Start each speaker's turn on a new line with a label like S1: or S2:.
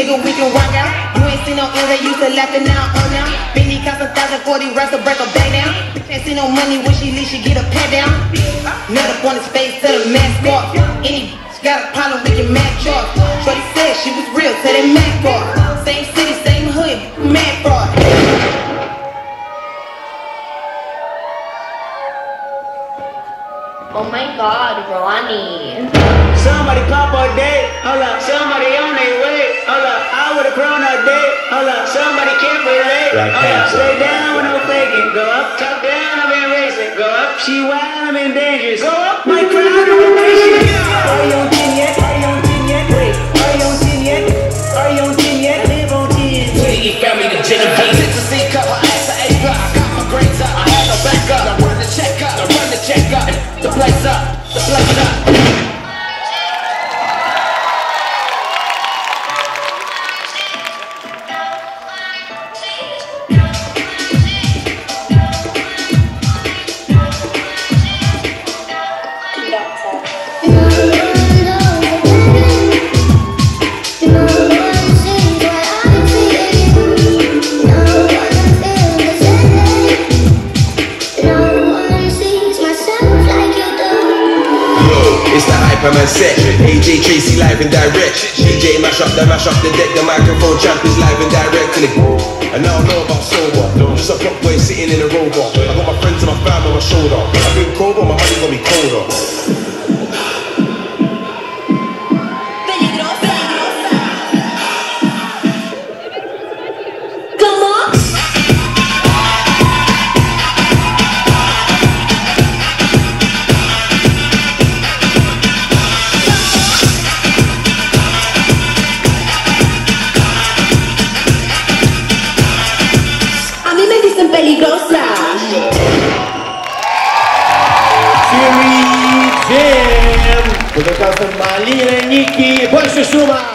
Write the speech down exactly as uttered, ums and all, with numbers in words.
S1: nigga, we can rock out. You ain't seen no M's, they used to laughing now, oh now. Benny cost a thousand forty racks to break her back down. Ain't seen no money when she leave, she get a pat down. Nut up on his face, tell the mask off. Any got a problem, we can match off. Shorty said she was real, tell that Mac off. Same city, same hood, mad fraud.
S2: Oh my God, Ronnie.
S3: Somebody pop a date, hold up. Somebody on their way, hold up. I would've grown a date, hold up. Somebody can't relate, hold up. Stay down with no faking. Go up, top down, I've been racing. Go up, she wild, I'm in dangerous. Go up, my crowd, I'm racing. Are you on ten yet? Are you on ten yet? Wait, are you on ten yet? Are you on ten yet? Live on ten.
S4: Twiggy family to Genevieve. Six to C cup, her ass to A cup. I got my grades up, I had no backup. Now run the check up, now run the check up. The place up, the place up.
S5: Man set, A J Tracy live and direct. D J mash up the mash up the deck. The microphone champ is live and direct. And I don't know about sober. Just a pop boy sitting in a robot. I got my friends and my fam on my shoulder. I've been cold, but my money got me colder.
S6: Peligrosa.
S7: Series Jam. По заказам Малина, Ники, больше шума.